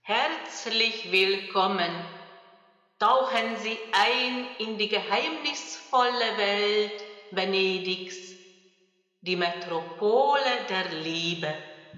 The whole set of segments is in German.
Herzlich willkommen. Tauchen Sie ein in die geheimnisvolle Welt Venedigs, die Metropole der Liebe.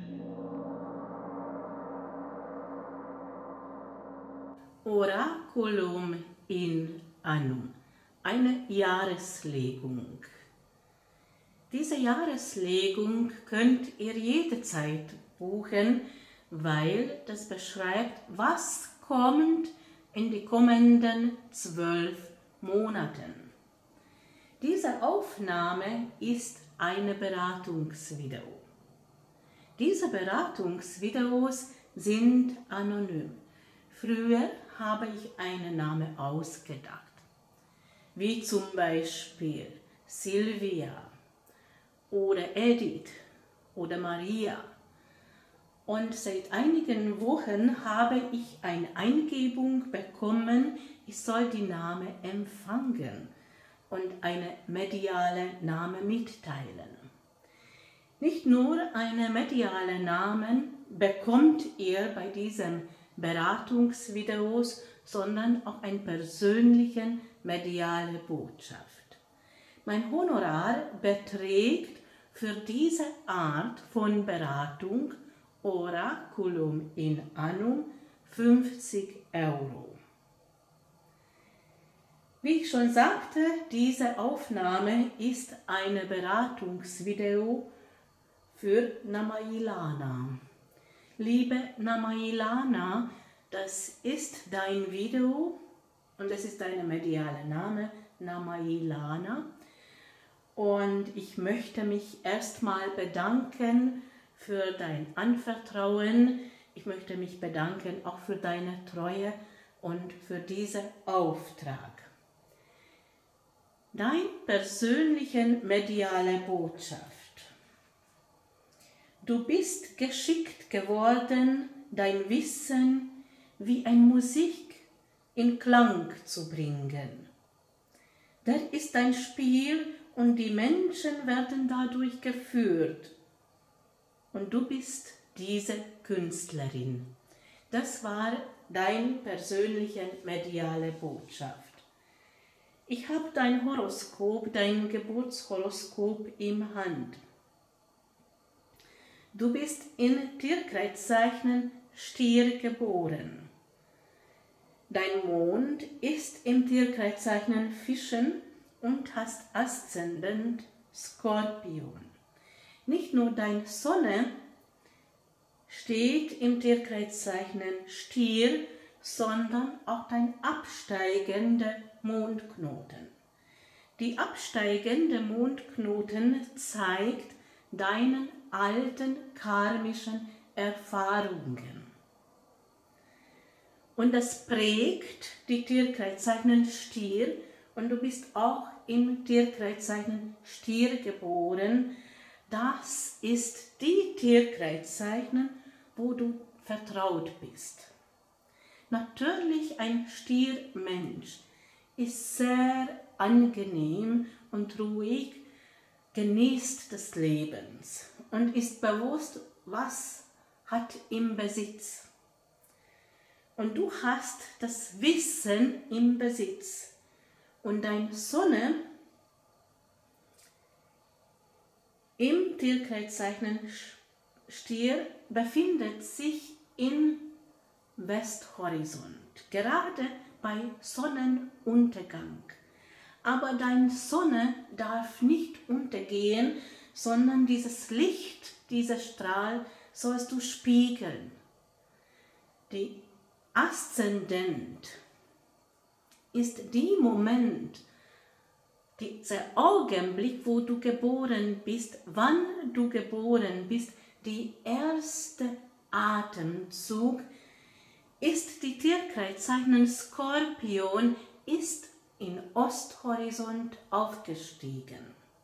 Oraculum in Annum, eine Jahreslegung. Diese Jahreslegung könnt ihr jederzeit buchen, weil das beschreibt, was kommt in die kommenden 12 Monaten. Diese Aufnahme ist eine Beratungsvideo. Diese Beratungsvideos sind anonym. Früher habe ich einen Namen ausgedacht, wie zum Beispiel Silvia oder Edith oder Maria. Und seit einigen Wochen habe ich eine Eingebung bekommen, ich soll die Namen empfangen und eine mediale Name mitteilen. Nicht nur eine mediale Namen bekommt ihr bei diesen Beratungsvideos, sondern auch eine persönliche mediale Botschaft. Mein Honorar beträgt für diese Art von Beratung Oraculum in Annum 50 €. Wie ich schon sagte, diese Aufnahme ist eine Beratungsvideo für Namailana. Liebe Namailana, das ist dein Video und das ist dein medialer Name, Namailana. Und ich möchte mich erstmal bedanken für dein Anvertrauen. Ich möchte mich bedanken auch für deine Treue und für diesen Auftrag. Deine persönliche mediale Botschaft. Du bist geschickt geworden, dein Wissen wie eine Musik in Klang zu bringen. Das ist dein Spiel und die Menschen werden dadurch geführt. Und du bist diese Künstlerin. Das war deine persönliche mediale Botschaft. Ich habe dein Horoskop, dein Geburtshoroskop im Hand. Du bist in Tierkreiszeichen Stier geboren. Dein Mond ist im Tierkreiszeichen Fischen und hast Aszendent Skorpion. Nicht nur deine Sonne steht im Tierkreiszeichen Stier, sondern auch dein absteigender Mondknoten. Die absteigende Mondknoten zeigt deinen alten karmischen Erfahrungen. Und das prägt die Tierkreiszeichen Stier und du bist auch im Tierkreiszeichen Stier geboren. Das ist die Tierkreiszeichen, wo du vertraut bist. Natürlich ein Stiermensch ist sehr angenehm und ruhig, genießt des Lebens und ist bewusst, was hat im Besitz. Und du hast das Wissen im Besitz. Und deine Sonne im Tierkreiszeichen Stier befindet sich im Westhorizont, gerade bei Sonnenuntergang. Aber deine Sonne darf nicht untergehen, sondern dieses Licht, dieser Strahl sollst du spiegeln. Die Aszendent ist der Moment, dieser Augenblick, wo du geboren bist, wann du geboren bist, die erste Atemzug, ist die Tierkreiszeichen Skorpion, ist in Osthorizont aufgestiegen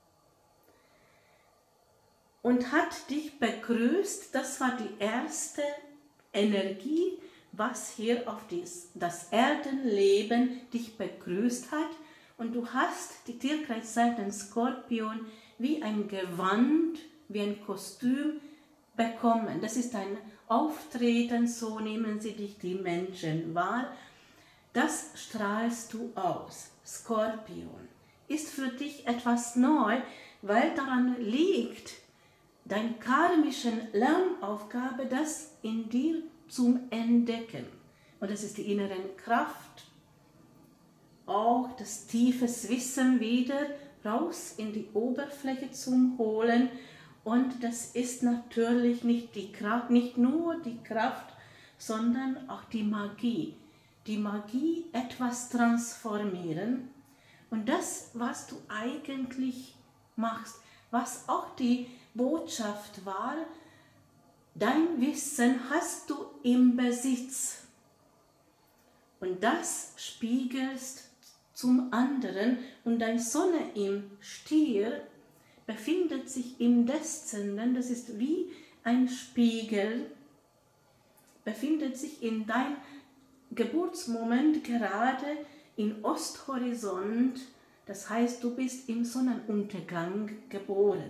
und hat dich begrüßt. Das war die erste Energie, was hier auf das Erdenleben dich begrüßt hat. Und du hast die Tierkreiszeichen Skorpion wie ein Gewand, wie ein Kostüm bekommen. Das ist ein auftreten, so nehmen sie dich die Menschen wahr. Das strahlst du aus. Skorpion ist für dich etwas neu, weil daran liegt, deine karmischen Lernaufgabe, das in dir zum Entdecken. Und das ist die innere Kraft, auch das tiefes Wissen wieder raus in die Oberfläche zum Holen. Und das ist natürlich nicht die Kraft, nicht nur die Kraft, sondern auch die Magie. Die Magie, etwas transformieren. Und das, was du eigentlich machst, was auch die Botschaft war, dein Wissen hast du im Besitz. Und das spiegelst zum anderen. Und deine Sonne im Stier befindet sich im Deszendenten, das ist wie ein Spiegel, befindet sich in deinem Geburtsmoment gerade im Osthorizont, das heißt, du bist im Sonnenuntergang geboren.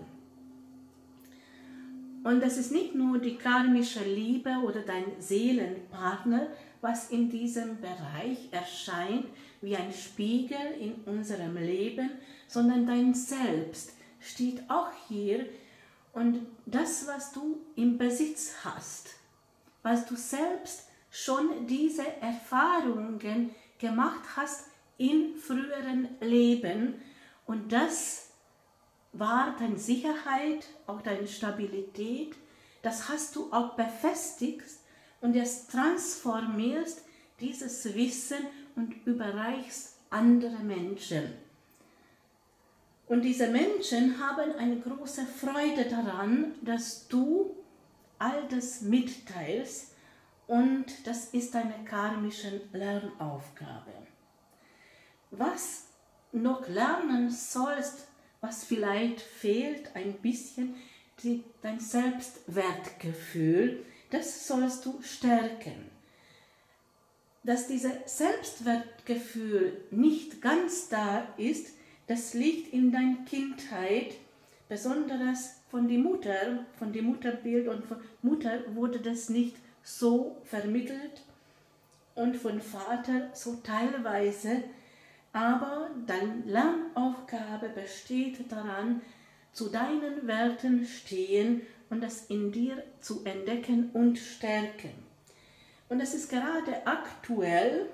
Und das ist nicht nur die karmische Liebe oder dein Seelenpartner, was in diesem Bereich erscheint wie ein Spiegel in unserem Leben, sondern dein Selbst steht auch hier. Und das, was du im Besitz hast, was du selbst schon diese Erfahrungen gemacht hast in früheren Leben, und das war deine Sicherheit, auch deine Stabilität, das hast du auch befestigt und jetzt transformierst dieses Wissen und überreichst andere Menschen. Und diese Menschen haben eine große Freude daran, dass du all das mitteilst, und das ist deine karmische Lernaufgabe. Was noch lernen sollst, was vielleicht fehlt ein bisschen, dein Selbstwertgefühl, das sollst du stärken. Dass dieses Selbstwertgefühl nicht ganz da ist, das liegt in deiner Kindheit, besonders von der Mutter, von dem Mutterbild, und von Mutter wurde das nicht so vermittelt und von Vater so teilweise, aber deine Lernaufgabe besteht daran, zu deinen Werten stehen und das in dir zu entdecken und stärken. Und das ist gerade aktuell,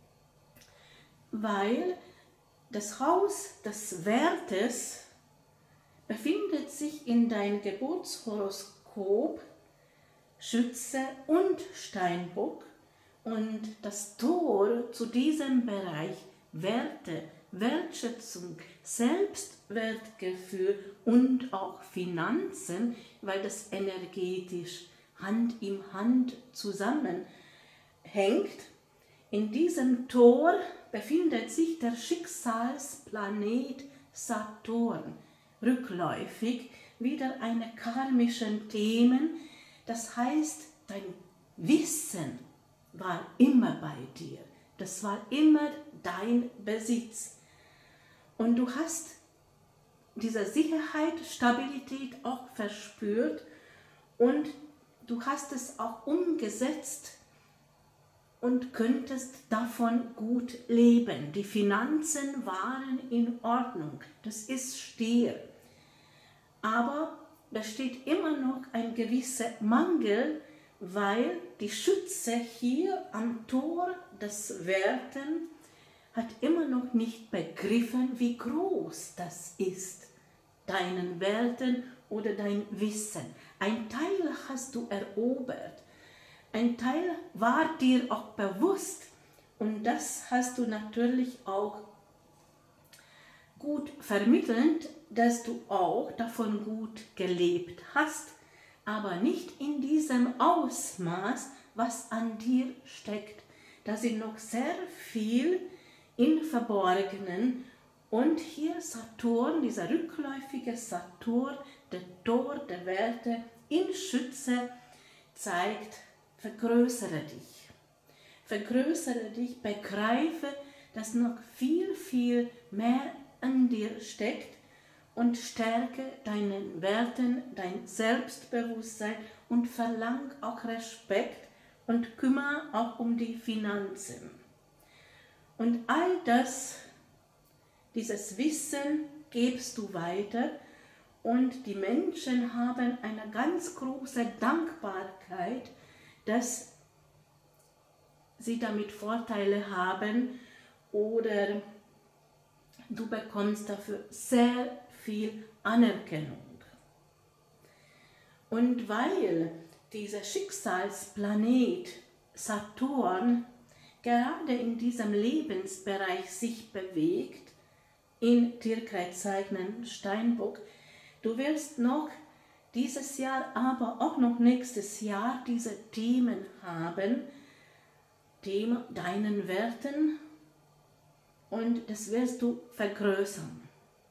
weil das Haus des Wertes befindet sich in deinem Geburtshoroskop Schütze und Steinbock, und das Tor zu diesem Bereich Werte, Wertschätzung, Selbstwertgefühl und auch Finanzen, weil das energetisch Hand in Hand zusammenhängt. In diesem Tor befindet sich der Schicksalsplanet Saturn, rückläufig, wieder eine karmischen Themen. Das heißt, dein Wissen war immer bei dir. Das war immer dein Besitz. Und du hast diese Sicherheit, Stabilität auch verspürt, und du hast es auch umgesetzt und könntest davon gut leben. Die Finanzen waren in Ordnung. Das ist Stier. Aber da steht immer noch ein gewisser Mangel, weil die Schütze hier am Tor des Werten hat immer noch nicht begriffen, wie groß das ist, deinen Werten oder dein Wissen. Ein Teil hast du erobert, ein Teil war dir auch bewusst, und das hast du natürlich auch gut vermittelt, dass du auch davon gut gelebt hast, aber nicht in diesem Ausmaß, was an dir steckt. Da sind noch sehr viel im Verborgenen, und hier Saturn, dieser rückläufige Saturn, der Tor der Werte in Schütze, zeigt, vergrößere dich, begreife, dass noch viel, viel mehr an dir steckt, und stärke deinen Werten, dein Selbstbewusstsein und verlang auch Respekt und kümmere auch um die Finanzen. Und all das, dieses Wissen gibst du weiter und die Menschen haben eine ganz große Dankbarkeit, dass sie damit Vorteile haben oder du bekommst dafür sehr viel Anerkennung. Und weil dieser Schicksalsplanet Saturn gerade in diesem Lebensbereich sich bewegt, in Tierkreiszeichen Steinbock, du wirst noch dieses Jahr, aber auch noch nächstes Jahr diese Themen haben, Thema deinen Werten, und das wirst du vergrößern.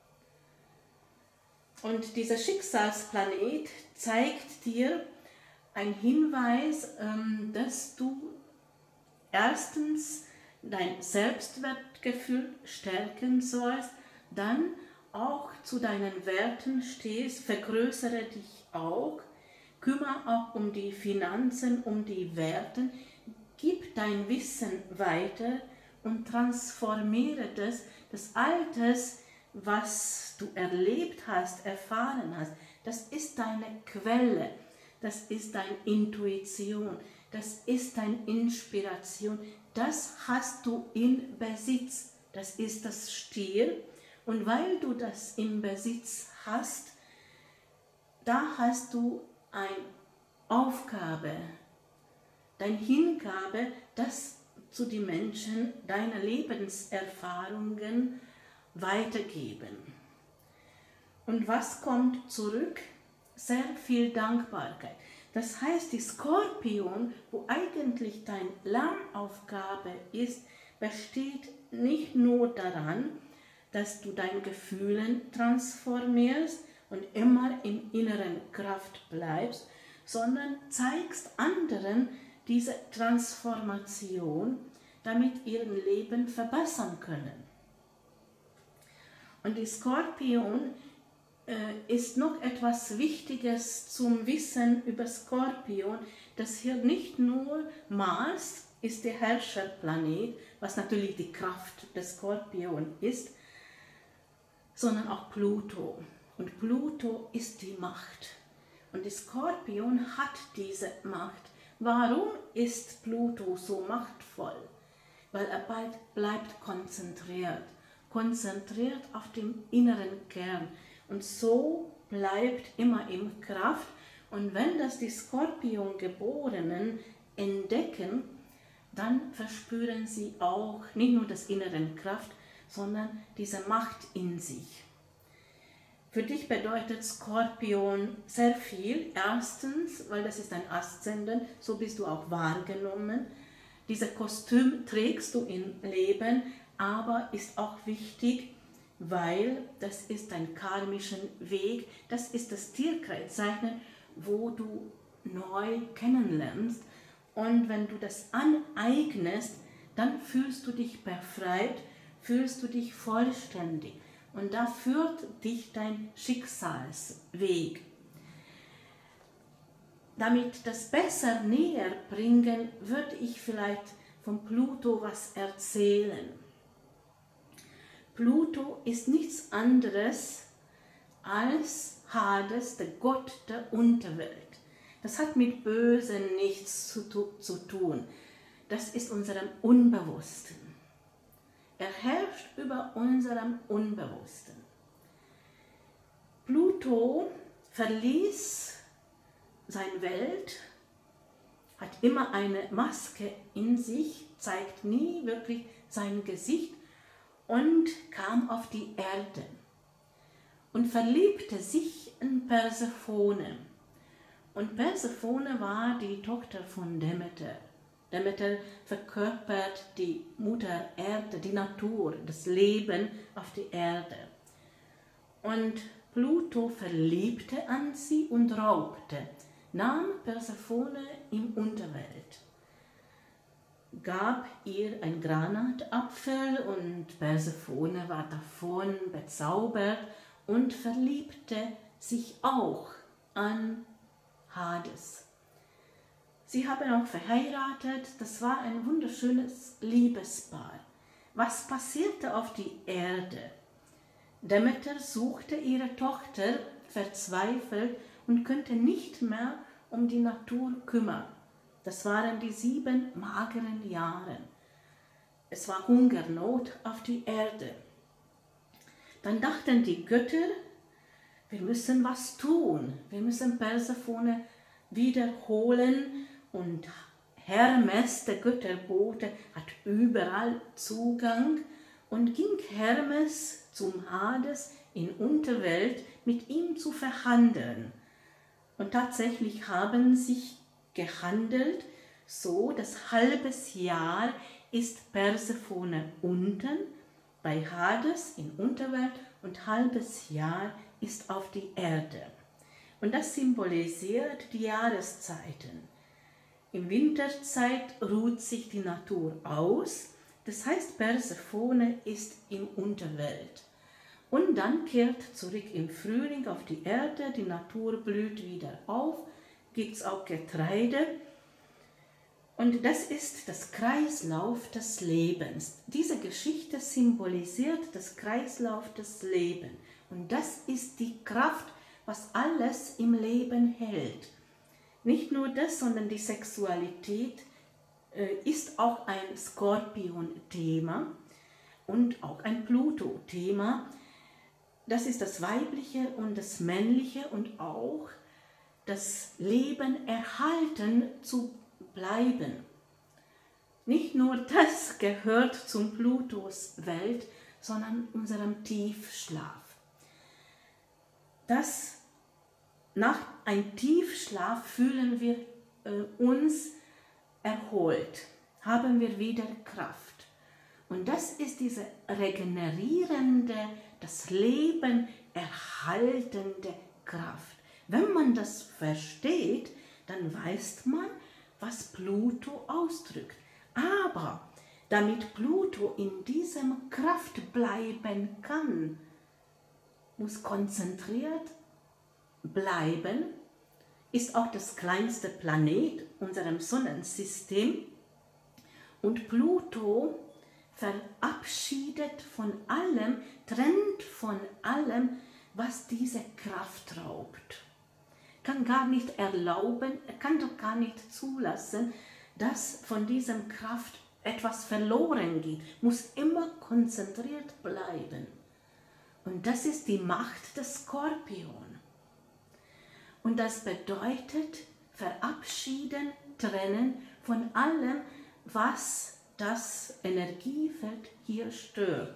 Und dieser Schicksalsplanet zeigt dir einen Hinweis, dass du erstens dein Selbstwertgefühl stärken sollst, dann auch zu deinen Werten stehst, vergrößere dich auch, kümmere auch um die Finanzen, um die Werte, gib dein Wissen weiter und transformiere das Altes, was du erlebt hast, erfahren hast, das ist deine Quelle, das ist deine Intuition, das ist deine Inspiration, das hast du in Besitz, das ist das Stier, und weil du das im Besitz hast, da hast du eine Aufgabe, deine Hingabe, das zu den Menschen deine Lebenserfahrungen weitergeben. Und was kommt zurück? Sehr viel Dankbarkeit. Das heißt, die Skorpion, wo eigentlich deine Lernaufgabe ist, besteht nicht nur daran, dass du deine Gefühle transformierst und immer in inneren Kraft bleibst, sondern zeigst anderen diese Transformation, damit ihr Leben verbessern können. Und die Skorpion ist noch etwas Wichtiges zum Wissen über Skorpion, dass hier nicht nur Mars ist der Herrscherplanet, was natürlich die Kraft des Skorpion ist, sondern auch Pluto. Und Pluto ist die Macht. Und der Skorpion hat diese Macht. Warum ist Pluto so machtvoll? Weil er bleibt konzentriert auf den inneren Kern. Und so bleibt immer in Kraft. Und wenn das die Skorpiongeborenen entdecken, dann verspüren sie auch nicht nur das innere Kraft, sondern diese Macht in sich. Für dich bedeutet Skorpion sehr viel. Erstens, weil das ist ein Aszendent, so bist du auch wahrgenommen. Dieses Kostüm trägst du im Leben, aber ist auch wichtig, weil das ist ein karmischen Weg, das ist das Tierkreiszeichen, wo du neu kennenlernst. Und wenn du das aneignest, dann fühlst du dich befreit, fühlst du dich vollständig. Und da führt dich dein Schicksalsweg. Damit das besser näher bringen, würde ich vielleicht von Pluto was erzählen. Pluto ist nichts anderes als Hades, der Gott der Unterwelt. Das hat mit Bösen nichts zu tun. Das ist unserem Unbewussten. Er herrscht über unserem Unbewussten. Pluto verließ seine Welt, hat immer eine Maske in sich, zeigt nie wirklich sein Gesicht und kam auf die Erde und verliebte sich in Persephone. Und Persephone war die Tochter von Demeter. Demeter verkörpert die Mutter Erde, die Natur, das Leben auf die Erde. Und Pluto verliebte an sie und raubte, nahm Persephone in Unterwelt, gab ihr ein Granatapfel und Persephone war davon bezaubert und verliebte sich auch an Hades. Sie haben auch verheiratet, das war ein wunderschönes Liebespaar. Was passierte auf die Erde? Demeter suchte ihre Tochter verzweifelt und konnte nicht mehr um die Natur kümmern. Das waren die 7 mageren Jahre. Es war Hungernot auf die Erde. Dann dachten die Götter, wir müssen was tun. Wir müssen Persephone wiederholen und Hermes, der Götterbote, hat überall Zugang und ging Hermes zum Hades in Unterwelt mit ihm zu verhandeln. Und tatsächlich haben sich gehandelt, so das halbes Jahr ist Persephone unten bei Hades in Unterwelt und halbes Jahr ist auf die Erde. Und das symbolisiert die Jahreszeiten. Im Winterzeit ruht sich die Natur aus, das heißt Persephone ist in Unterwelt. Und dann kehrt zurück im Frühling auf die Erde, die Natur blüht wieder auf, gibt es auch Getreide. Und das ist das Kreislauf des Lebens. Diese Geschichte symbolisiert das Kreislauf des Lebens. Und das ist die Kraft, was alles im Leben hält. Nicht nur das, sondern die Sexualität ist auch ein Skorpion-Thema und auch ein Pluto-Thema. Das ist das Weibliche und das Männliche und auch das Leben erhalten zu bleiben. Nicht nur das gehört zum Plutos Welt, sondern unserem Tiefschlaf. Nach einem Tiefschlaf fühlen wir uns erholt, haben wir wieder Kraft. Und das ist diese regenerierende, das Leben erhaltende Kraft. Wenn man das versteht, dann weiß man, was Pluto ausdrückt. Aber damit Pluto in diesem Kraft bleiben kann, muss konzentriert bleiben, ist auch das kleinste Planet unserem Sonnensystem und Pluto verabschiedet von allem, trennt von allem, was diese Kraft raubt. Kann gar nicht erlauben, kann doch gar nicht zulassen, dass von diesem Kraft etwas verloren geht, muss immer konzentriert bleiben. Und das ist die Macht des Skorpion. Und das bedeutet verabschieden, trennen von allem, was das Energiefeld hier stört.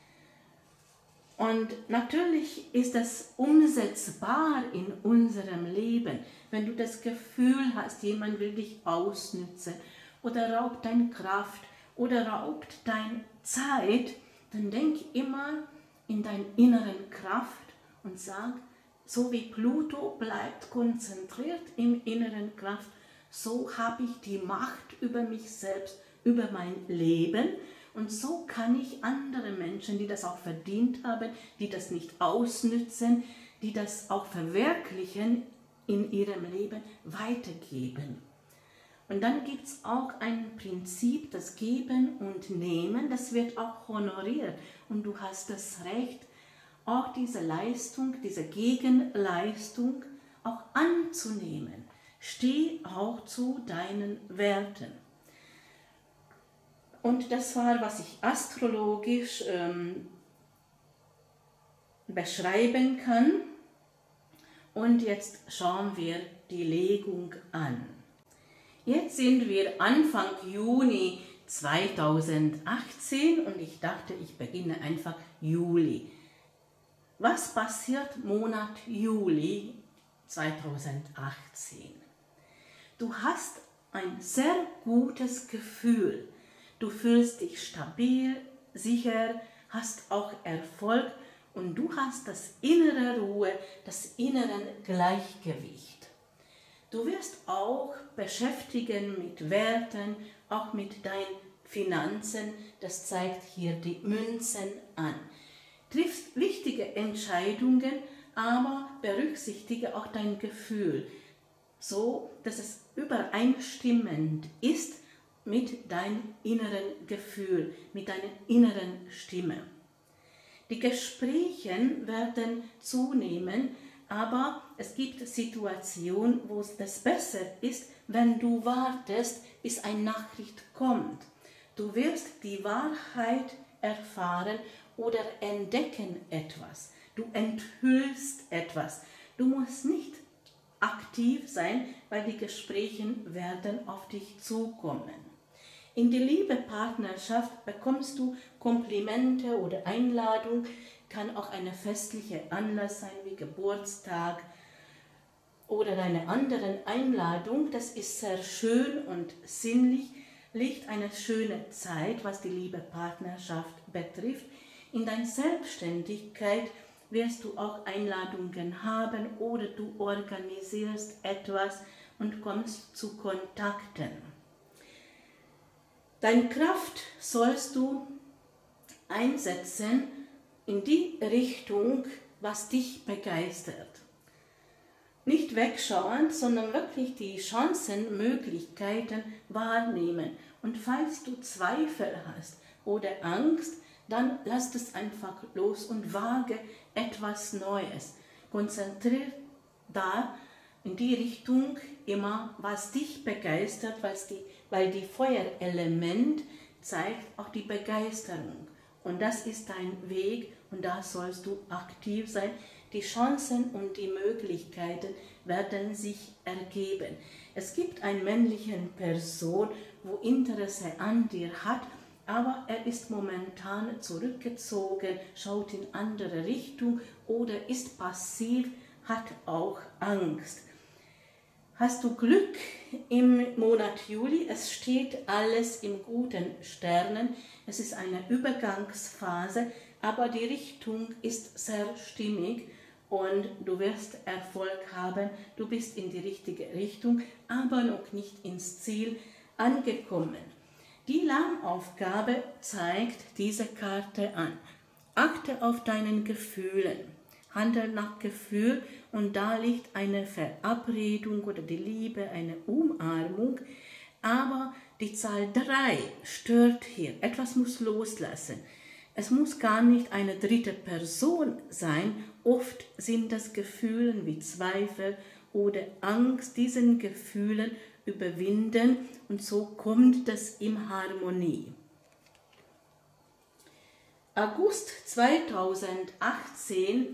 Und natürlich ist das umsetzbar in unserem Leben. Wenn du das Gefühl hast, jemand will dich ausnützen oder raubt deine Kraft oder raubt deine Zeit, dann denk immer in deine inneren Kraft und sag, so wie Pluto bleibt konzentriert im inneren Kraft, so habe ich die Macht über mich selbst, über mein Leben. Und so kann ich andere Menschen, die das auch verdient haben, die das nicht ausnützen, die das auch verwirklichen in ihrem Leben, weitergeben. Und dann gibt es auch ein Prinzip, das Geben und Nehmen, das wird auch honoriert. Und du hast das Recht, auch diese Leistung, diese Gegenleistung auch anzunehmen. Steh auch zu deinen Werten. Und das war, was ich astrologisch beschreiben kann. Und jetzt schauen wir die Legung an. Jetzt sind wir Anfang Juni 2018 und ich dachte, ich beginne einfach Juli. Was passiert Monat Juli 2018? Du hast ein sehr gutes Gefühl. Du fühlst dich stabil, sicher, hast auch Erfolg und du hast das innere Ruhe, das innere Gleichgewicht. Du wirst auch beschäftigen mit Werten, auch mit deinen Finanzen. Das zeigt hier die Münzen an. triffst wichtige Entscheidungen, aber berücksichtige auch dein Gefühl, so dass es übereinstimmend ist mit deinem inneren Gefühl, mit deiner inneren Stimme. Die Gespräche werden zunehmen, aber es gibt Situationen, wo es besser ist, wenn du wartest, bis eine Nachricht kommt. Du wirst die Wahrheit erfahren oder entdecken etwas. Du enthüllst etwas. Du musst nicht aktiv sein, weil die Gespräche werden auf dich zukommen. In der Liebe-Partnerschaft bekommst du Komplimente oder Einladung, kann auch eine festliche Anlass sein wie Geburtstag oder eine andere Einladung. Das ist sehr schön und sinnlich, liegt eine schöne Zeit, was die Liebe-Partnerschaft betrifft. In deiner Selbstständigkeit wirst du auch Einladungen haben oder du organisierst etwas und kommst zu Kontakten. Deine Kraft sollst du einsetzen in die Richtung, was dich begeistert. Nicht wegschauen, sondern wirklich die Chancen, Möglichkeiten wahrnehmen. Und falls du Zweifel hast oder Angst, dann lass es einfach los und wage etwas Neues. Konzentriere da in die Richtung immer, was dich begeistert, weil die Feuerelement zeigt auch die Begeisterung. Und das ist dein Weg und da sollst du aktiv sein. Die Chancen und die Möglichkeiten werden sich ergeben. Es gibt eine männliche Person, wo Interesse an dir hat, aber er ist momentan zurückgezogen, schaut in andere Richtung oder ist passiv, hat auch Angst. Hast du Glück im Monat Juli? Es steht alles im guten Sternen. Es ist eine Übergangsphase, aber die Richtung ist sehr stimmig und du wirst Erfolg haben. Du bist in die richtige Richtung, aber noch nicht ins Ziel angekommen. Die Lernaufgabe zeigt diese Karte an. Achte auf deinen Gefühlen. Handel nach Gefühl und da liegt eine Verabredung oder die Liebe, eine Umarmung, aber die Zahl 3 stört hier. Etwas muss loslassen. Es muss gar nicht eine dritte Person sein. Oft sind das Gefühle wie Zweifel oder Angst, diesen Gefühlen überwinden und so kommt das in Harmonie. August 2018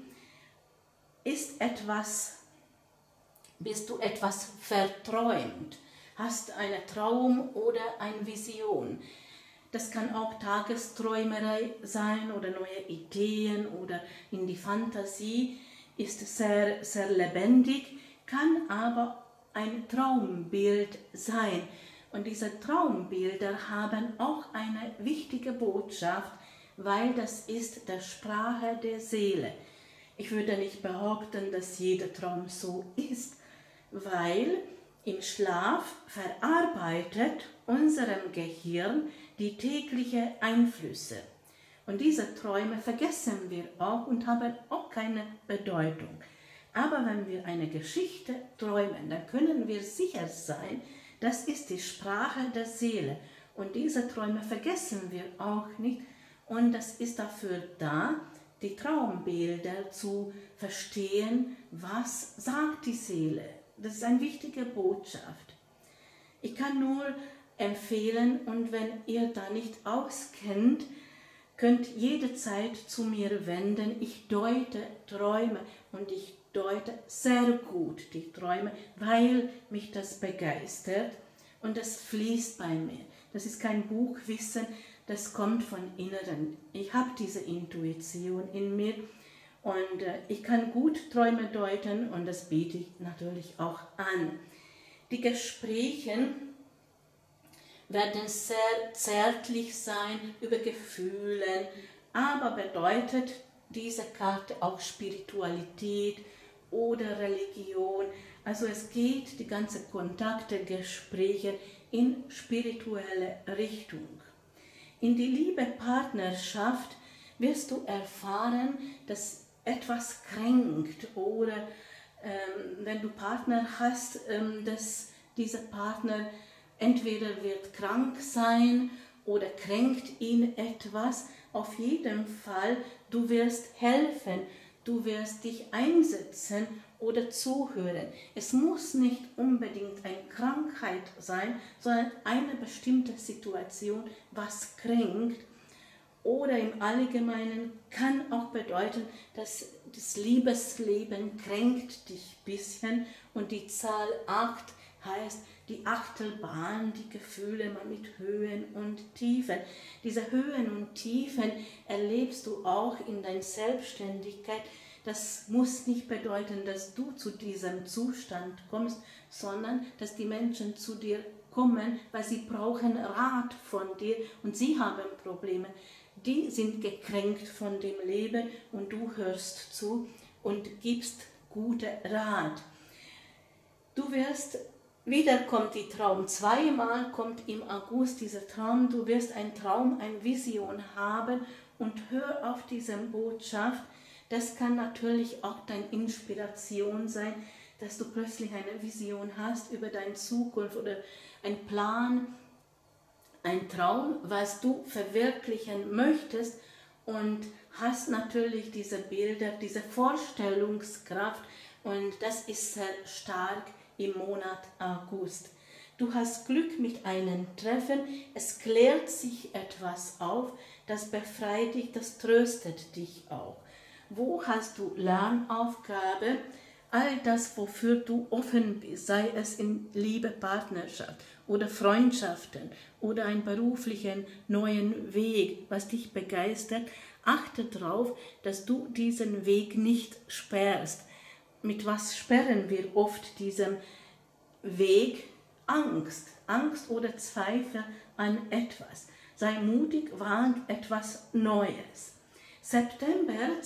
bist du etwas verträumt, hast einen Traum oder eine Vision. Das kann auch Tagesträumerei sein oder neue Ideen oder in die Fantasie, ist sehr, sehr lebendig, kann aber ein Traumbild sein. Und diese Traumbilder haben auch eine wichtige Botschaft, weil das ist die Sprache der Seele. Ich würde nicht behaupten, dass jeder Traum so ist, weil im Schlaf verarbeitet unserem Gehirn die täglichen Einflüsse. Und diese Träume vergessen wir auch und haben auch keine Bedeutung. Aber wenn wir eine Geschichte träumen, dann können wir sicher sein, das ist die Sprache der Seele. Und diese Träume vergessen wir auch nicht. Und das ist dafür da, die Traumbilder zu verstehen, was sagt die Seele. Das ist eine wichtige Botschaft. Ich kann nur empfehlen, und wenn ihr da nicht auskennt, könnt jederzeit zu mir wenden. Ich deute Träume und ich deute sehr gut die Träume, weil mich das begeistert und das fließt bei mir. Das ist kein Buchwissen, das kommt von Inneren. Ich habe diese Intuition in mir und ich kann gut Träume deuten und das biete ich natürlich auch an. Die Gespräche werden sehr zärtlich sein über Gefühle, aber bedeutet diese Karte auch Spiritualität oder Religion. Also es geht die ganze Kontakte, Gespräche in spirituelle Richtung. In die Liebe-Partnerschaft wirst du erfahren, dass etwas kränkt oder wenn du Partner hast, dass dieser Partner entweder wird krank sein oder kränkt ihn etwas. Auf jeden Fall, du wirst helfen, du wirst dich einsetzen oder zuhören. Es muss nicht unbedingt eine Krankheit sein, sondern eine bestimmte Situation, was kränkt. Oder im Allgemeinen kann auch bedeuten, dass das Liebesleben kränkt dich ein bisschen und die Zahl 8 heißt die Achterbahn, die Gefühle mal mit Höhen und Tiefen. Diese Höhen und Tiefen erlebst du auch in deiner Selbstständigkeit. Das muss nicht bedeuten, dass du zu diesem Zustand kommst, sondern dass die Menschen zu dir kommen, weil sie brauchen Rat von dir und sie haben Probleme. Die sind gekränkt von dem Leben und du hörst zu und gibst guten Rat. Du wirst, wieder kommt die Traum, zweimal kommt im August dieser Traum, du wirst einen Traum, eine Vision haben und hör auf diese Botschaft. Das kann natürlich auch deine Inspiration sein, dass du plötzlich eine Vision hast über deine Zukunft oder einen Plan, ein Traum, was du verwirklichen möchtest und hast natürlich diese Bilder, diese Vorstellungskraft und das ist sehr stark im Monat August. Du hast Glück mit einem Treffen, es klärt sich etwas auf, das befreit dich, das tröstet dich auch. Wo hast du Lernaufgabe? All das, wofür du offen bist, sei es in Liebe, Partnerschaft oder Freundschaften oder einen beruflichen neuen Weg, was dich begeistert, achte darauf, dass du diesen Weg nicht sperrst. Mit was sperren wir oft diesen Weg? Angst. Angst oder Zweifel an etwas. Sei mutig, wagt etwas Neues. September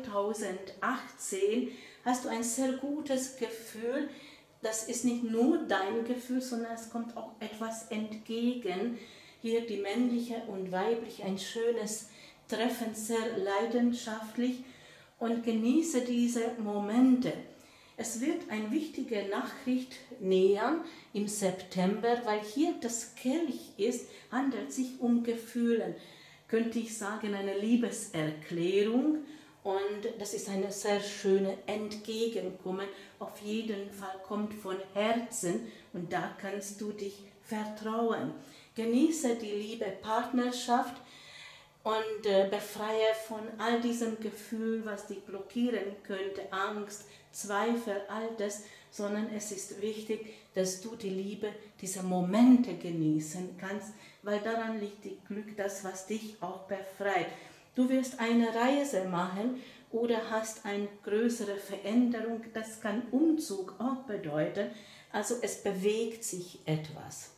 2018 hast du ein sehr gutes Gefühl. Das ist nicht nur dein Gefühl, sondern es kommt auch etwas entgegen. Hier die männliche und weibliche, ein schönes Treffen, sehr leidenschaftlich und genieße diese Momente. Es wird eine wichtige Nachricht nähern im September, weil hier das Kelch ist, handelt sich um Gefühle. Könnte ich sagen, eine Liebeserklärung und das ist eine sehr schöne Entgegenkommen. Auf jeden Fall kommt von Herzen und da kannst du dich vertrauen. Genieße die Liebe, Partnerschaft und befreie von all diesem Gefühl, was dich blockieren könnte, Angst, Zweifel, all das, sondern es ist wichtig, dass du die Liebe, diese Momente genießen kannst, weil daran liegt das Glück, das, was dich auch befreit. Du wirst eine Reise machen oder hast eine größere Veränderung, das kann Umzug auch bedeuten, also es bewegt sich etwas.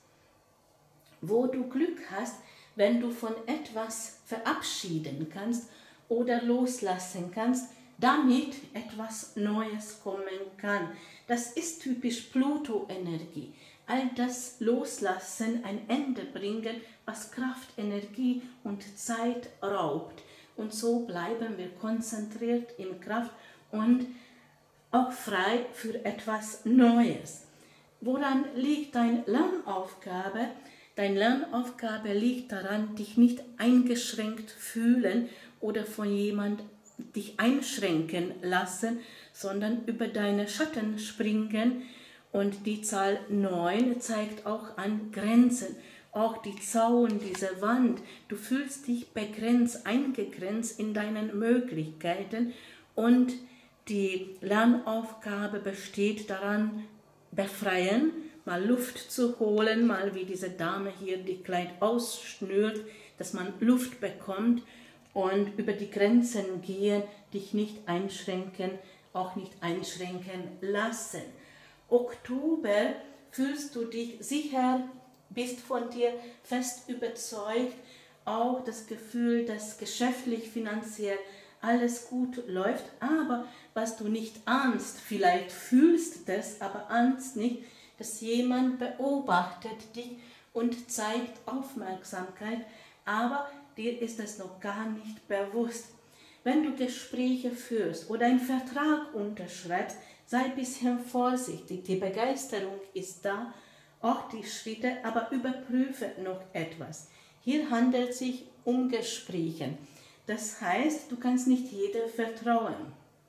Wo du Glück hast, wenn du von etwas verabschieden kannst oder loslassen kannst, damit etwas Neues kommen kann. Das ist typisch Pluto-Energie. All das Loslassen, ein Ende bringen, was Kraft, Energie und Zeit raubt. Und so bleiben wir konzentriert in Kraft und auch frei für etwas Neues. Woran liegt deine Lernaufgabe? Deine Lernaufgabe liegt daran, dich nicht eingeschränkt fühlen oder von jemandem dich einschränken lassen, sondern über deine Schatten springen. Und die Zahl 9 zeigt auch an Grenzen. Auch die Zaun, diese Wand, du fühlst dich begrenzt, eingegrenzt in deinen Möglichkeiten. Und die Lernaufgabe besteht daran, befreien, mal Luft zu holen, mal wie diese Dame hier die Kleid ausschnürt, dass man Luft bekommt. Und über die Grenzen gehen, dich nicht einschränken, auch nicht einschränken lassen. Oktober fühlst du dich sicher, bist von dir fest überzeugt, auch das Gefühl, dass geschäftlich, finanziell alles gut läuft, aber was du nicht ahnst, vielleicht fühlst das, aber ahnst nicht, dass jemand beobachtet dich und zeigt Aufmerksamkeit. aber dir ist es noch gar nicht bewusst. Wenn du Gespräche führst oder einen Vertrag unterschreibst, sei ein bisschen vorsichtig. Die Begeisterung ist da, auch die Schritte, aber überprüfe noch etwas. Hier handelt es sich um Gespräche. Das heißt, du kannst nicht jedem vertrauen.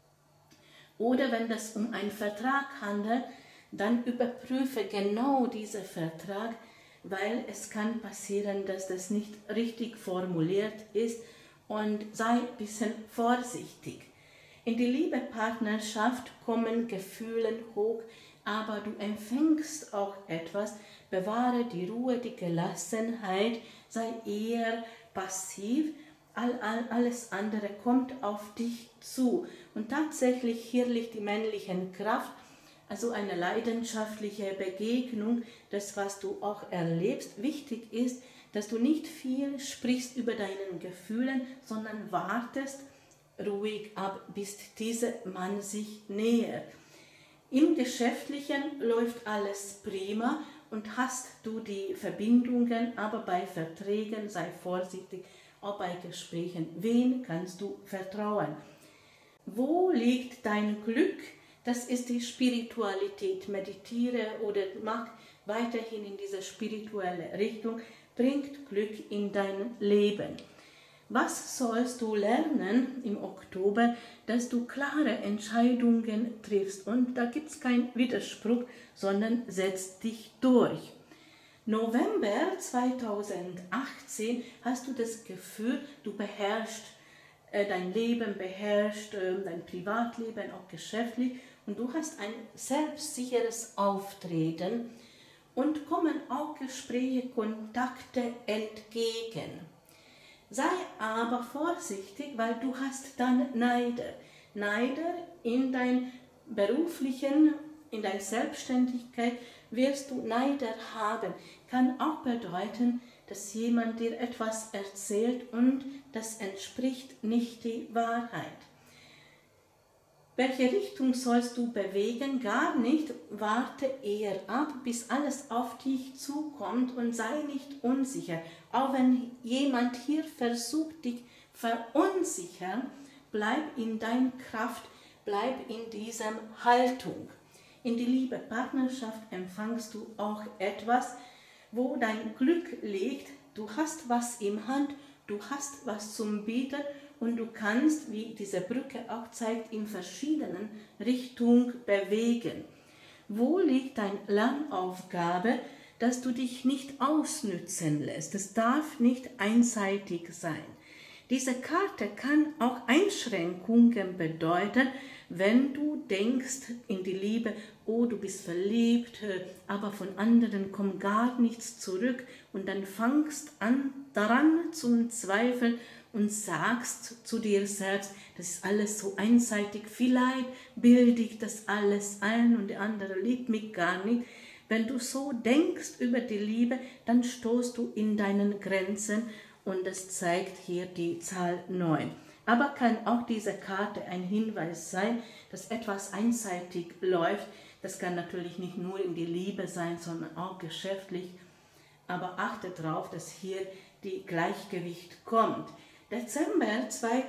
Oder wenn es um einen Vertrag handelt, dann überprüfe genau diesen Vertrag, weil es kann passieren, dass das nicht richtig formuliert ist, und sei ein bisschen vorsichtig. In die Liebepartnerschaft kommen Gefühle hoch, aber du empfängst auch etwas. Bewahre die Ruhe, die Gelassenheit, sei eher passiv. Alles andere kommt auf dich zu. Und tatsächlich hier liegt die männliche Kraft, also eine leidenschaftliche Begegnung, das, was du auch erlebst. Wichtig ist, dass du nicht viel sprichst über deine Gefühle, sondern wartest ruhig ab, bis dieser Mann sich nähert. Im Geschäftlichen läuft alles prima und hast du die Verbindungen, aber bei Verträgen sei vorsichtig, auch bei Gesprächen. Wen kannst du vertrauen? Wo liegt dein Glück? Das ist die Spiritualität. Meditiere oder mach weiterhin in diese spirituelle Richtung, bringt Glück in dein Leben. Was sollst du lernen im Oktober? Dass du klare Entscheidungen triffst. Und da gibt es keinen Widerspruch, sondern setzt dich durch. November 2018 hast du das Gefühl, du beherrschst dein Leben, beherrschst dein Privatleben, auch geschäftlich. Und du hast ein selbstsicheres Auftreten und kommen auch Gespräche, Kontakte entgegen. Sei aber vorsichtig, weil du hast dann Neider. Neider in dein beruflichen, in deiner Selbstständigkeit wirst du Neider haben. Kann auch bedeuten, dass jemand dir etwas erzählt und das entspricht nicht die Wahrheit. Welche Richtung sollst du bewegen? Gar nicht. Warte eher ab, bis alles auf dich zukommt und sei nicht unsicher. Auch wenn jemand hier versucht, dich verunsichern, bleib in deiner Kraft, bleib in dieser Haltung. In die Liebe Partnerschaft empfangst du auch etwas, wo dein Glück liegt. Du hast was im Hand, du hast was zum Bieten und du kannst, wie diese Brücke auch zeigt, in verschiedenen Richtungen bewegen. Wo liegt deine Lernaufgabe, dass du dich nicht ausnützen lässt? Es darf nicht einseitig sein. Diese Karte kann auch Einschränkungen bedeuten, wenn du denkst in die Liebe, oh, du bist verliebt, aber von anderen kommt gar nichts zurück und dann fangst an daran zum Zweifeln und sagst zu dir selbst, das ist alles so einseitig, vielleicht bilde ich das alles ein und der andere liebt mich gar nicht. Wenn du so denkst über die Liebe, dann stoßt du in deinen Grenzen und das zeigt hier die Zahl 9. Aber kann auch diese Karte ein Hinweis sein, dass etwas einseitig läuft. Das kann natürlich nicht nur in die Liebe sein, sondern auch geschäftlich. Aber achte darauf, dass hier die Gleichgewicht kommt. Dezember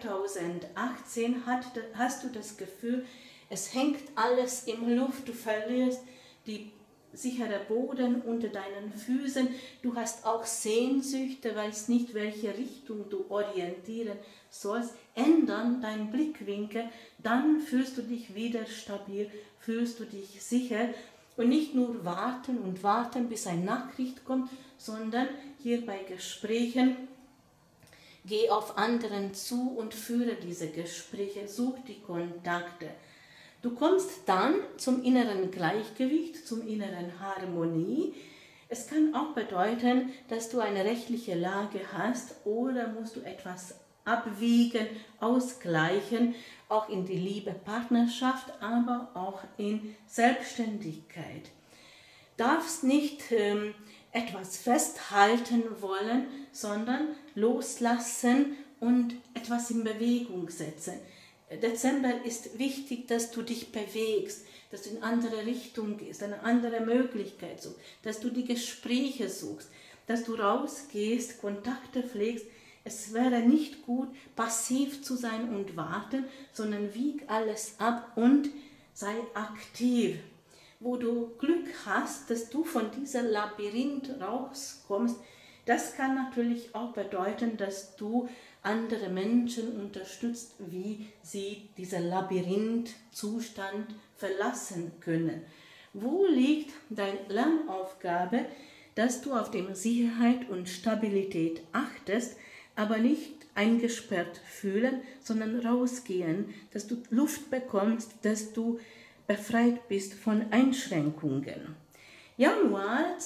2018 hast du das Gefühl, es hängt alles in Luft, du verlierst die sichere Boden unter deinen Füßen, du hast auch Sehnsüchte, weißt nicht, welche Richtung du orientieren sollst, ändern deinen Blickwinkel, dann fühlst du dich wieder stabil, fühlst du dich sicher und nicht nur warten und warten, bis eine Nachricht kommt, sondern hier bei Gesprächen, geh auf anderen zu und führe diese Gespräche, such die Kontakte. Du kommst dann zum inneren Gleichgewicht, zum inneren Harmonie. Es kann auch bedeuten, dass du eine rechtliche Lage hast oder musst du etwas abwiegen, ausgleichen, auch in die Liebe, Partnerschaft, aber auch in Selbstständigkeit. Darfst nicht etwas festhalten wollen, sondern loslassen und etwas in Bewegung setzen. Dezember ist wichtig, dass du dich bewegst, dass du in eine andere Richtung gehst, eine andere Möglichkeit suchst, dass du die Gespräche suchst. dass du rausgehst, Kontakte pflegst. Es wäre nicht gut, passiv zu sein und warten, sondern wieg alles ab und sei aktiv. Wo du Glück hast, dass du von diesem Labyrinth rauskommst, das kann natürlich auch bedeuten, dass du andere Menschen unterstützt, wie sie diesen Labyrinthzustand verlassen können. Wo liegt deine Lernaufgabe, dass du auf die Sicherheit und Stabilität achtest, aber nicht eingesperrt fühlen, sondern rausgehen, dass du Luft bekommst, dass du befreit bist von Einschränkungen. Januar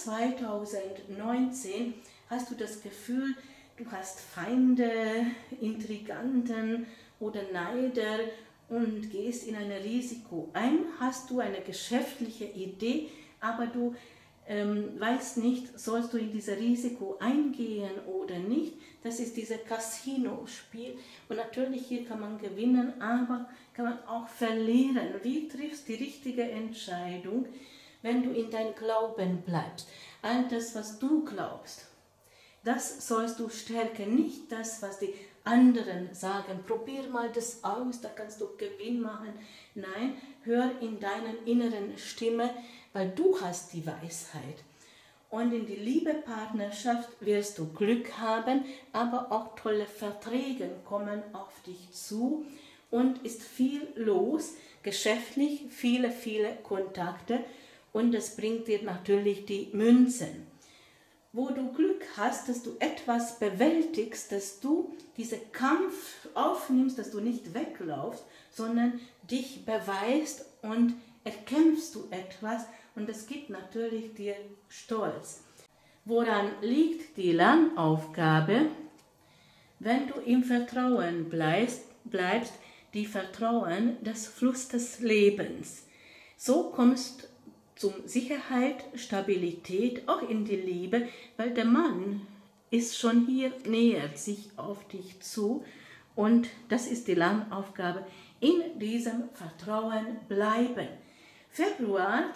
2019 hast du das Gefühl, du hast Feinde, Intriganten oder Neider und gehst in ein Risiko ein. Hast du eine geschäftliche Idee, aber du weißt nicht, sollst du in dieses Risiko eingehen oder nicht. Das ist dieses Casino-Spiel. Und natürlich hier kann man gewinnen, aber kann man auch verlieren. Wie triffst du die richtige Entscheidung, wenn du in deinem Glauben bleibst? All das, was du glaubst, das sollst du stärken, nicht das, was die anderen sagen. Probier mal das aus, da kannst du Gewinn machen. Nein, hör in deiner inneren Stimme, weil du hast die Weisheit. Und in die Liebepartnerschaft wirst du Glück haben, aber auch tolle Verträge kommen auf dich zu und ist viel los, geschäftlich viele Kontakte und das bringt dir natürlich die Münzen. Wo du Glück hast, dass du etwas bewältigst, dass du diesen Kampf aufnimmst, dass du nicht weglaufst, sondern dich beweist und erkämpfst du etwas und das gibt natürlich dir Stolz. Woran liegt die Lernaufgabe? Wenn du im Vertrauen bleibst, die Vertrauen das Fluss des Lebens. So kommst du zum Sicherheit, Stabilität, auch in die Liebe, weil der Mann ist schon hier, nähert sich auf dich zu und das ist die Lernaufgabe, in diesem Vertrauen bleiben. Februar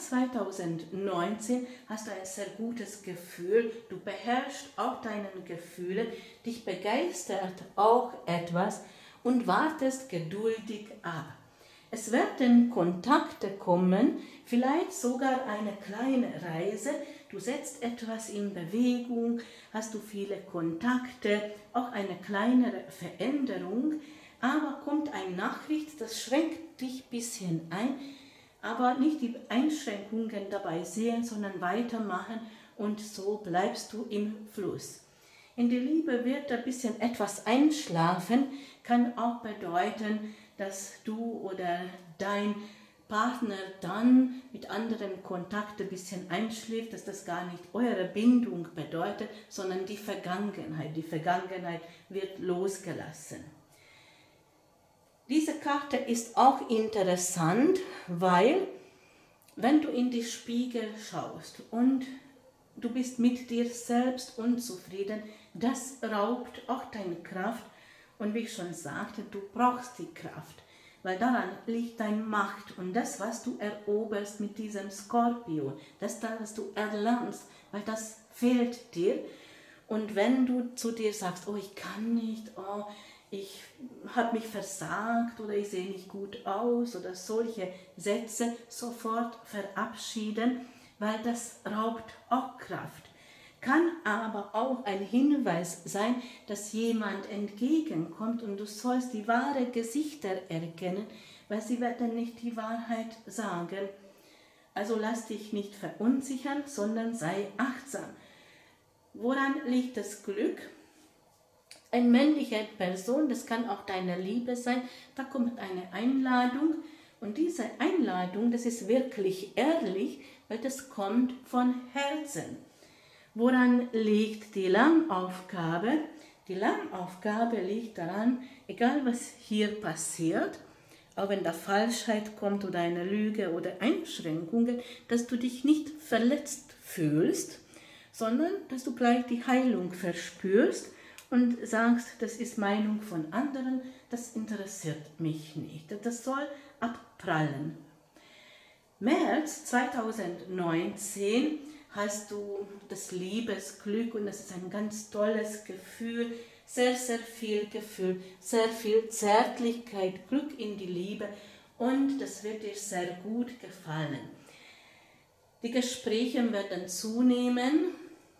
2019 hast du ein sehr gutes Gefühl, du beherrschst auch deine Gefühle, dich begeistert auch etwas und wartest geduldig ab. Es werden Kontakte kommen, vielleicht sogar eine kleine Reise. Du setzt etwas in Bewegung, hast du viele Kontakte, auch eine kleinere Veränderung. Aber kommt eine Nachricht, das schränkt dich ein bisschen ein, aber nicht die Einschränkungen dabei sehen, sondern weitermachen und so bleibst du im Fluss. In der Liebe wird ein bisschen etwas einschlafen, kann auch bedeuten, dass du oder dein Partner dann mit anderen Kontakten ein bisschen einschläft, dass das gar nicht eure Bindung bedeutet, sondern die Vergangenheit. Die Vergangenheit wird losgelassen. Diese Karte ist auch interessant, weil wenn du in die Spiegel schaust und du bist mit dir selbst unzufrieden, das raubt auch deine Kraft. Und wie ich schon sagte, du brauchst die Kraft, weil daran liegt deine Macht und das, was du eroberst mit diesem Skorpion, das, was du erlernst, weil das fehlt dir. Und wenn du zu dir sagst, oh, ich kann nicht, oh, ich habe mich versagt oder ich sehe nicht gut aus oder solche Sätze, sofort verabschieden, weil das raubt auch Kraft. Kann aber auch ein Hinweis sein, dass jemand entgegenkommt und du sollst die wahren Gesichter erkennen, weil sie werden nicht die Wahrheit sagen. Also lass dich nicht verunsichern, sondern sei achtsam. Woran liegt das Glück? Eine männliche Person, das kann auch deine Liebe sein, da kommt eine Einladung und diese Einladung, das ist wirklich ehrlich, weil das kommt von Herzen. Woran liegt die Lernaufgabe? Die Lernaufgabe liegt daran, egal was hier passiert, auch wenn da Falschheit kommt oder eine Lüge oder Einschränkungen, dass du dich nicht verletzt fühlst, sondern dass du gleich die Heilung verspürst und sagst, das ist Meinung von anderen, das interessiert mich nicht. Das soll abprallen. März 2019 hast du das Liebesglück und das ist ein ganz tolles Gefühl, sehr, sehr viel Gefühl, sehr viel Zärtlichkeit, Glück in die Liebe und das wird dir sehr gut gefallen. Die Gespräche werden zunehmen,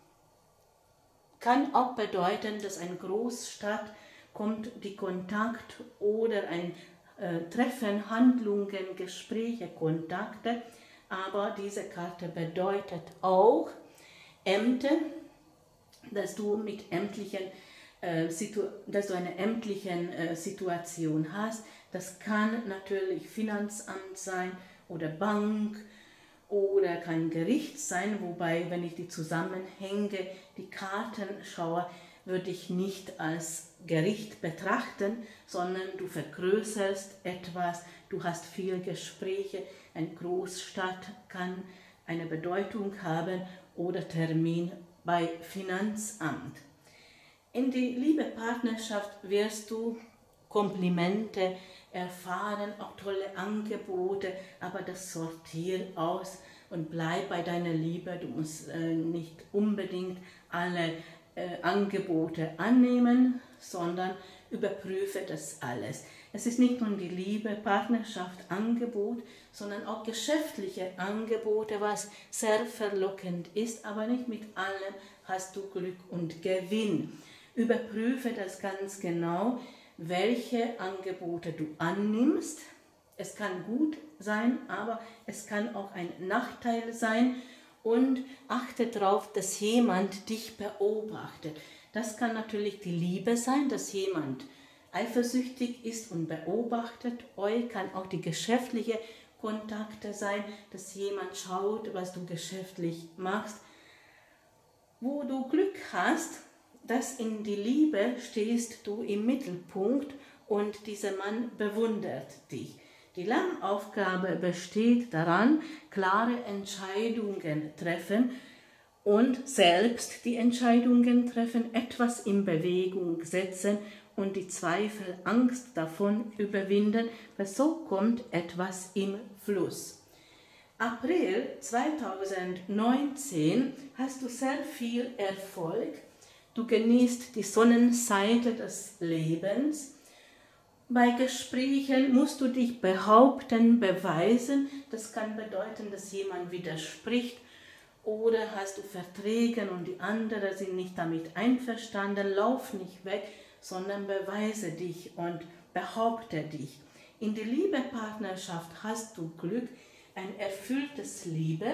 kann auch bedeuten, dass eine Großstadt kommt, die Kontakt oder ein Treffen, Handlungen, Gespräche, Kontakte, aber diese Karte bedeutet auch Ämter, dass du mit ämtlichen dass du eine ämtliche Situation hast. Das kann natürlich Finanzamt sein oder Bank oder kann Gericht sein, wobei, wenn ich die Zusammenhänge, die Karten schaue, würde ich nicht als Gericht betrachten, sondern du vergrößerst etwas, du hast viele Gespräche, eine Großstadt kann eine Bedeutung haben oder Termin bei Finanzamt. In die Liebepartnerschaft wirst du Komplimente erfahren, auch tolle Angebote, aber das sortier aus und bleib bei deiner Liebe. Du musst nicht unbedingt alle Angebote annehmen, sondern überprüfe das alles. Es ist nicht nur die Liebe, Partnerschaft, Angebot, sondern auch geschäftliche Angebote, was sehr verlockend ist, aber nicht mit allem hast du Glück und Gewinn. Überprüfe das ganz genau, welche Angebote du annimmst. Es kann gut sein, aber es kann auch ein Nachteil sein und achte darauf, dass jemand dich beobachtet. Das kann natürlich die Liebe sein, dass jemand eifersüchtig ist und beobachtet euch, kann auch die geschäftliche Kontakte sein, dass jemand schaut, was du geschäftlich machst. Wo du Glück hast, dass in die Liebe stehst du im Mittelpunkt und dieser Mann bewundert dich. Die Lernaufgabe besteht daran, klare Entscheidungen treffen und selbst die Entscheidungen treffen, etwas in Bewegung setzen und die Zweifel, Angst davon überwinden, weil so kommt etwas im Fluss. April 2019 hast du sehr viel Erfolg. Du genießt die Sonnenseite des Lebens. Bei Gesprächen musst du dich behaupten, beweisen. Das kann bedeuten, dass jemand widerspricht oder hast du Verträge und die anderen sind nicht damit einverstanden. Lauf nicht weg, sondern beweise dich und behaupte dich. In der Liebepartnerschaft hast du Glück, ein erfülltes Liebe.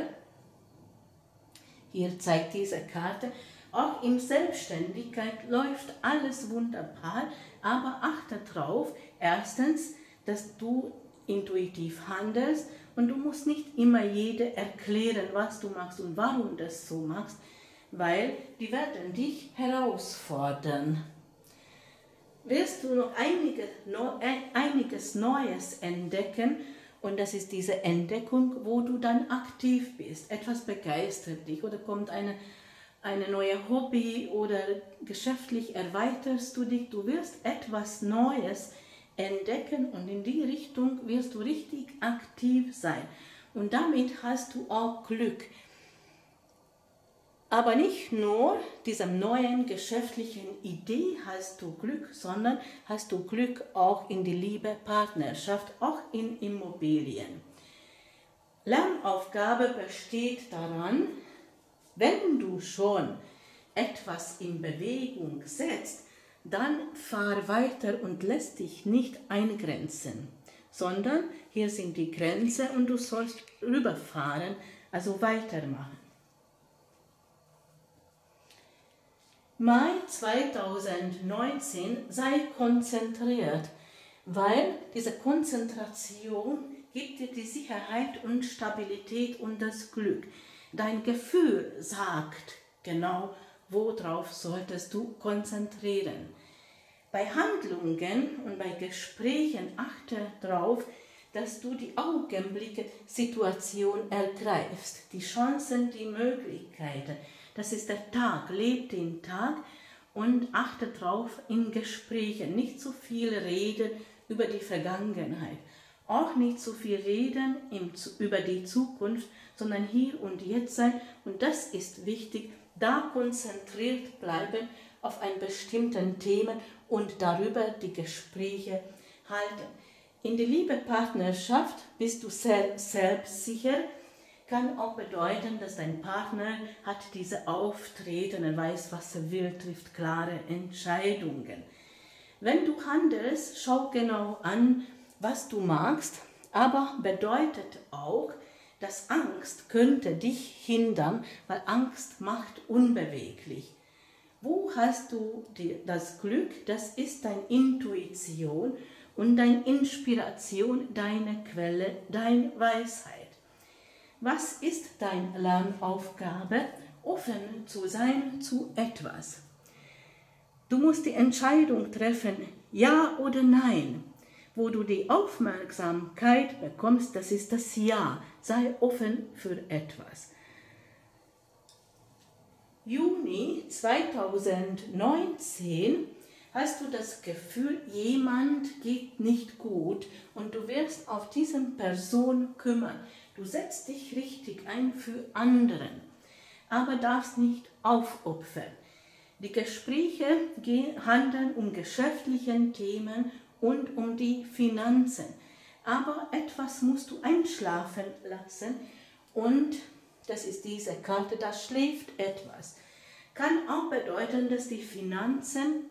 Hier zeigt diese Karte. Auch in Selbstständigkeit läuft alles wunderbar, aber achte darauf, erstens, dass du intuitiv handelst und du musst nicht immer jedem erklären, was du machst und warum du das so machst, weil die werden dich herausfordern. Wirst du noch einiges Neues entdecken und das ist diese Entdeckung, wo du dann aktiv bist. Etwas begeistert dich oder kommt eine neue Hobby oder geschäftlich erweiterst du dich, du wirst etwas Neues entdecken und in die Richtung wirst du richtig aktiv sein. Und damit hast du auch Glück. Aber nicht nur dieser neuen geschäftlichen Idee hast du Glück, sondern hast du Glück auch in die Liebe, Partnerschaft, auch in Immobilien. Lernaufgabe besteht daran, wenn du schon etwas in Bewegung setzt, dann fahr weiter und lässt dich nicht eingrenzen, sondern hier sind die Grenzen und du sollst rüberfahren, also weitermachen. Mai 2019, sei konzentriert, weil diese Konzentration gibt dir die Sicherheit und Stabilität und das Glück. Dein Gefühl sagt genau, worauf solltest du konzentrieren. Bei Handlungen und bei Gesprächen achte darauf, dass du die Augenblicke Situation ergreifst, die Chancen, die Möglichkeiten. Das ist der Tag, lebe den Tag und achte darauf in Gesprächen, nicht zu viel reden über die Vergangenheit. auch nicht zu viel reden über die Zukunft, sondern hier und jetzt sein. Und das ist wichtig, da konzentriert bleiben auf ein bestimmten Thema und darüber die Gespräche halten. In der Liebe-Partnerschaft bist du sehr selbstsicher, kann auch bedeuten, dass dein Partner hat diese Auftreten, er weiß, was er will, trifft klare Entscheidungen. Wenn du handelst, schau genau an, was du magst, aber bedeutet auch, dass Angst könnte dich hindern, weil Angst macht unbeweglich. Wo hast du das Glück? Das ist deine Intuition und deine Inspiration, deine Quelle, deine Weisheit. Was ist deine Lernaufgabe? Offen zu sein zu etwas. Du musst die Entscheidung treffen, ja oder nein. Wo du die Aufmerksamkeit bekommst, das ist das Ja. Sei offen für etwas. Juni 2019 hast du das Gefühl, jemand geht nicht gut und du wirst auf diese Person kümmern. Du setzt dich richtig ein für anderen, aber darfst nicht aufopfern. Die Gespräche handeln um geschäftliche Themen und um die Finanzen. Aber etwas musst du einschlafen lassen und das ist diese Karte, da schläft etwas. Kann auch bedeuten, dass die Finanzen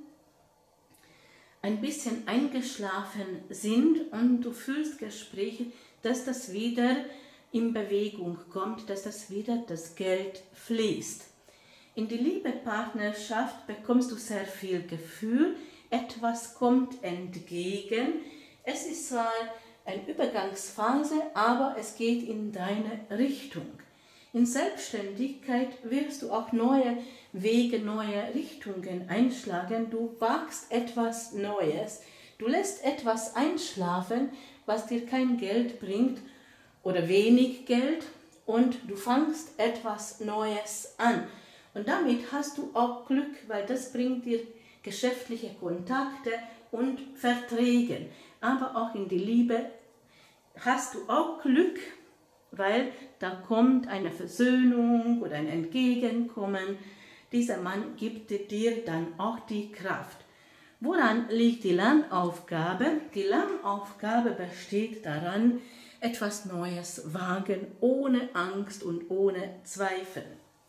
ein bisschen eingeschlafen sind und du fühlst Gespräche, dass das wieder in Bewegung kommt, dass das wieder das Geld fließt. In die Liebe-Partnerschaft bekommst du sehr viel Gefühl, etwas kommt entgegen. Es ist zwar eine Übergangsphase, aber es geht in deine Richtung. In Selbstständigkeit wirst du auch neue Wege, neue Richtungen einschlagen. Du wagst etwas Neues. Du lässt etwas einschlafen, was dir kein Geld bringt oder wenig Geld und du fangst etwas Neues an. Und damit hast du auch Glück, weil das bringt dir geschäftliche Kontakte und Verträge. Aber auch in die Liebe hast du auch Glück, weil da kommt eine Versöhnung oder ein Entgegenkommen. Dieser Mann gibt dir dann auch die Kraft. Woran liegt die Lernaufgabe? Die Lernaufgabe besteht daran, etwas Neues wagen, ohne Angst und ohne Zweifel.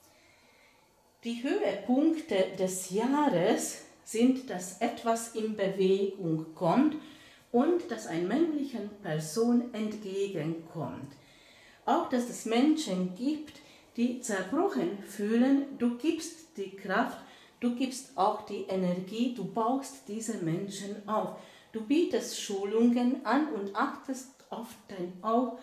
Die Höhepunkte des Jahres sind, dass etwas in Bewegung kommt und dass eine männliche Person entgegenkommt. Auch, dass es Menschen gibt, die zerbrochen fühlen, du gibst die Kraft, du gibst auch die Energie, du baust diese Menschen auf. Du bietest Schulungen an und achtest auf dein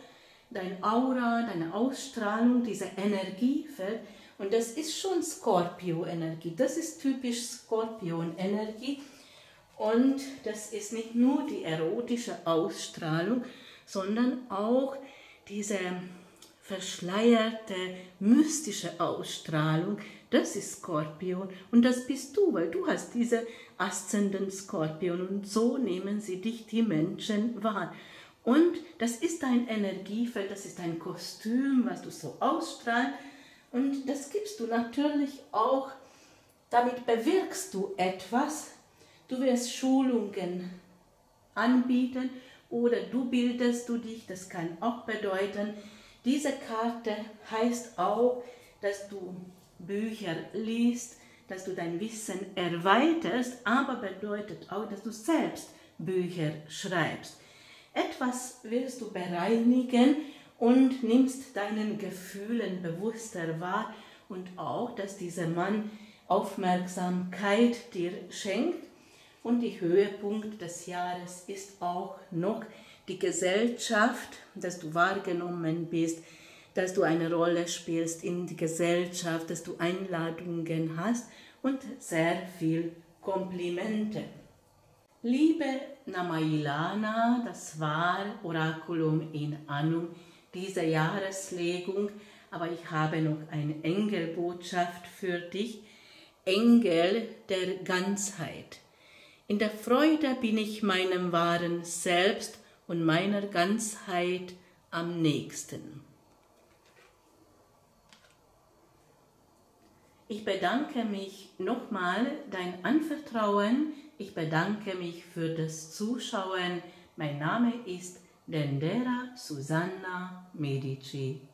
Aura, deine Ausstrahlung, diese Energiefeld. Und das ist schon Skorpio-Energie, das ist typisch Skorpion-Energie. Und das ist nicht nur die erotische Ausstrahlung, sondern auch diese verschleierte, mystische Ausstrahlung. Das ist Skorpion und das bist du, weil du hast diese Aszendent Skorpion und so nehmen sie dich, die Menschen, wahr. Und das ist dein Energiefeld, das ist dein Kostüm, was du so ausstrahlst. Und das gibst du natürlich auch, damit bewirkst du etwas. Du wirst Schulungen anbieten oder du bildest du dich, das kann auch bedeuten. Diese Karte heißt auch, dass du Bücher liest, dass du dein Wissen erweiterst, aber bedeutet auch, dass du selbst Bücher schreibst. Etwas wirst du bereinigen und nimmst deinen Gefühlen bewusster wahr und auch, dass dieser Mann Aufmerksamkeit dir schenkt. Und der Höhepunkt des Jahres ist auch noch die Gesellschaft, dass du wahrgenommen bist, dass du eine Rolle spielst in die Gesellschaft, dass du Einladungen hast und sehr viel Komplimente. Liebe Namailana, das war Orakulum in Annum dieser Jahreslegung, aber ich habe noch eine Engelbotschaft für dich, Engel der Ganzheit. In der Freude bin ich meinem wahren Selbst und meiner Ganzheit am nächsten. Ich bedanke mich nochmal dein Anvertrauen. Ich bedanke mich für das Zuschauen. Mein Name ist Dendera Susanna Medici.